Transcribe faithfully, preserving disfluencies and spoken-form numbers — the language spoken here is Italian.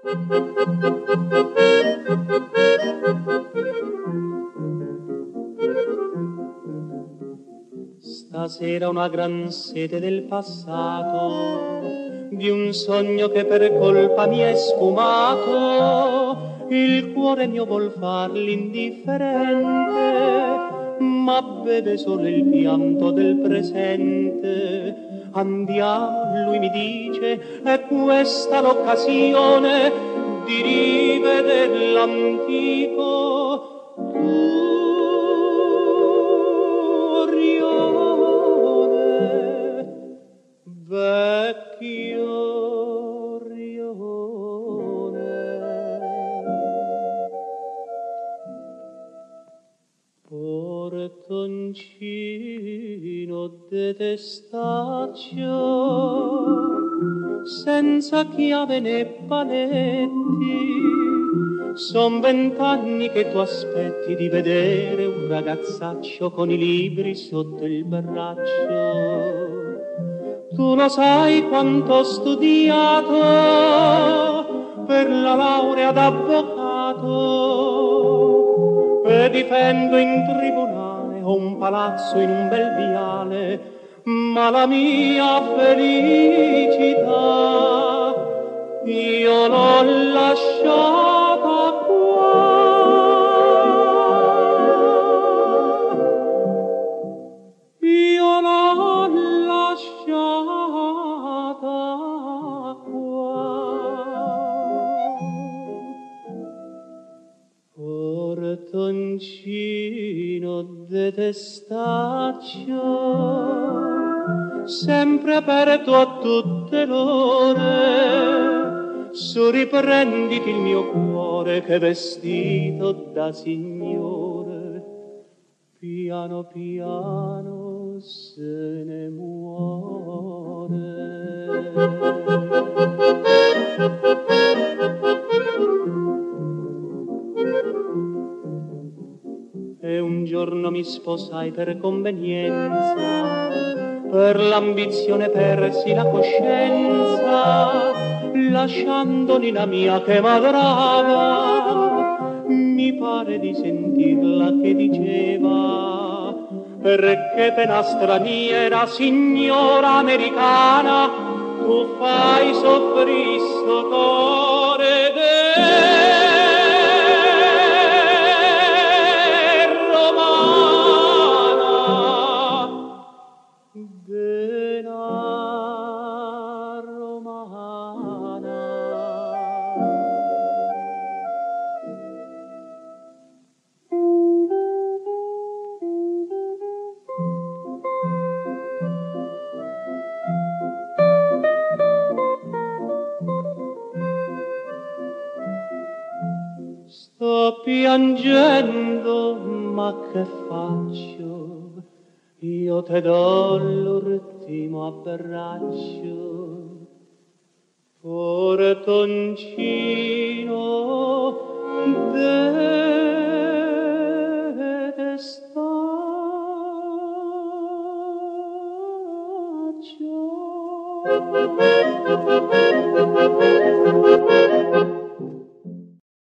Stasera una gran sete del passato, di un sogno che per colpa mia è sfumato. Il cuore mio vuol far l'indifferente, ma beve solo il pianto del presente. Andiamo, lui mi dice, è questa l'occasione di rivedere l'antico. Vecchio rione, portoncino detestaccio, senza chiave né paletti, son vent'anni che tu aspetti di vedere un ragazzaccio con i libri sotto il braccio. Tu lo sai quanto ho studiato per la laurea d'avvocato e difendo in tribunale ho un palazzo in un bel viale, ma la mia felicità io l'ho lasciata qua. Io l'ho lasciata qua. Portoncino detestaccio, sempre aperto a tutte l'ore, su riprenditi il mio cuore che è vestito da signore, piano piano se ne muore. E un giorno mi sposai per convenienza, per l'ambizione persi la coscienza, lasciando Nina mia che m'adorava. Mi pare di sentirla che diceva: perché pena straniera, signora americana, tu fai soffrire sto cuore de sto piangendo, ma che faccio? Io te do l'ultimo abbraccio, portoncino detestaccio.